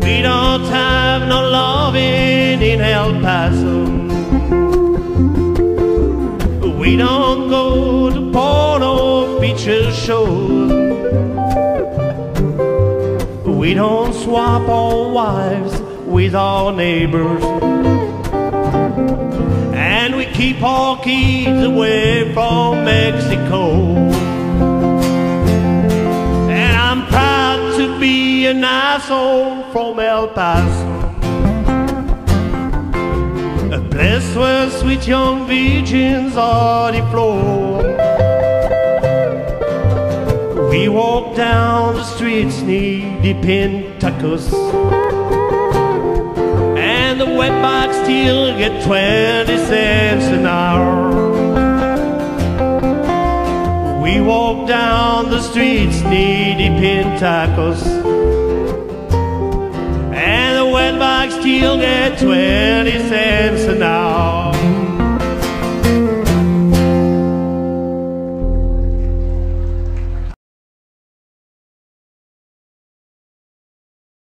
We don't have no loving in El Paso. We don't go to porno picture shows. We don't swap our wives with our neighbors. And we keep our kids away from Mexico. And I'm proud to be an asshole from El Paso, a place where sweet young virgins are the floor. We walk down the streets knee-deep in tacos, and the wetbacks still get 20 cents an hour. We walk down the streets knee-deep in tacos, and the wetbacks still get 20